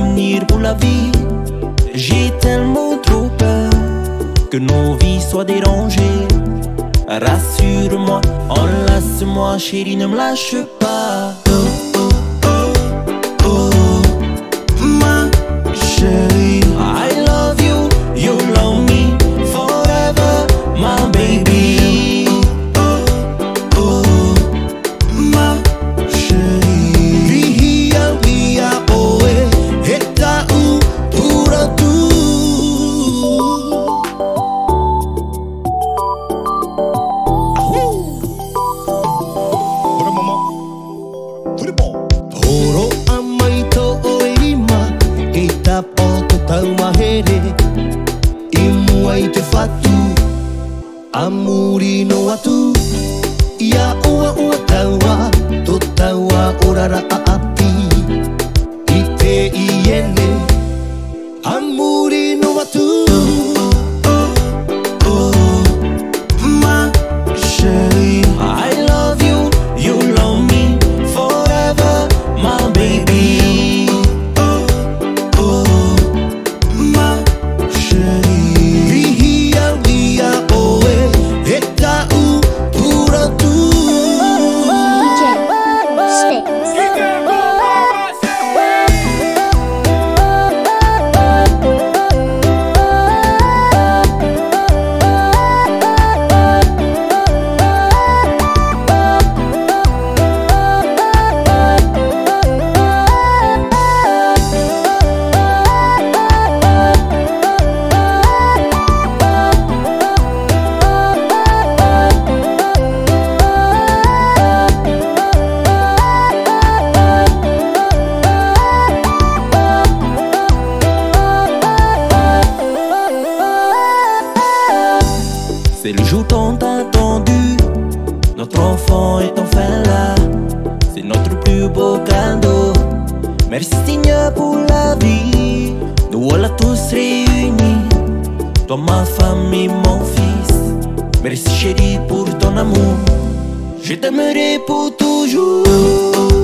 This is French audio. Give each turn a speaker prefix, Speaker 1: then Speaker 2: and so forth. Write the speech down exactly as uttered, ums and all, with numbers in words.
Speaker 1: souvenirs pour la vie. J'ai tellement trop peur que nos vies soient dérangées. Rassure-moi, enlace-moi, chérie, ne me lâche pas. Oh, oh, oh, oh, ma chérie, I love you, you love me forever, my baby. Oh, oh, ma chérie, via, via, oh, eh, eta u, pura tu. Oro amai to oeima e ta poto tau mahere I mua I te whatu amuri no atu Ia ua ua taua to taua orara a ati I te iene amuri no atu. Oh, ma chérie, I love you, you love me forever, my baby. Oh, oh, ma chérie, via, via, oh, eh, eta u, pura tu. C'est le jour tant attendu, notre enfant est enfin là. C'est notre plus beau cadeau. Merci Seigneur pour la vie. Nous voilà tous réunis, toi ma femme et mon fils. Merci chérie pour ton amour, je t'aimerai pour toujours.